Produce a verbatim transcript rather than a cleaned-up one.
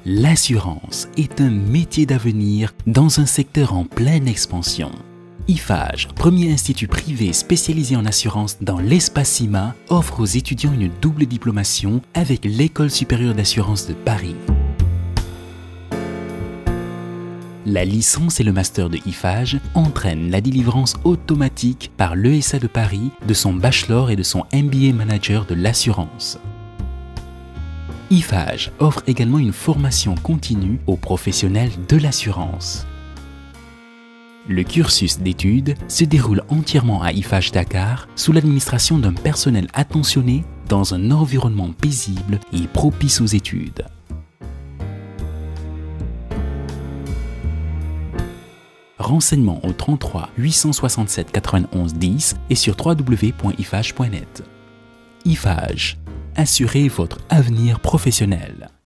L'assurance est un métier d'avenir dans un secteur en pleine expansion. I F A G, premier institut privé spécialisé en assurance dans l'espace C I M A, offre aux étudiants une double diplomation avec l'École supérieure d'assurance de Paris. La licence et le master de I F A G entraînent la délivrance automatique par l'E S A de Paris de son bachelor et de son M B A manager de l'assurance. I F A G offre également une formation continue aux professionnels de l'assurance. Le cursus d'études se déroule entièrement à I F A G Dakar sous l'administration d'un personnel attentionné dans un environnement paisible et propice aux études. Renseignements au trente-trois huit cent soixante-sept quatre-vingt-onze dix et sur w w w point i f a g point net. I F A G, assurez votre avenir professionnel.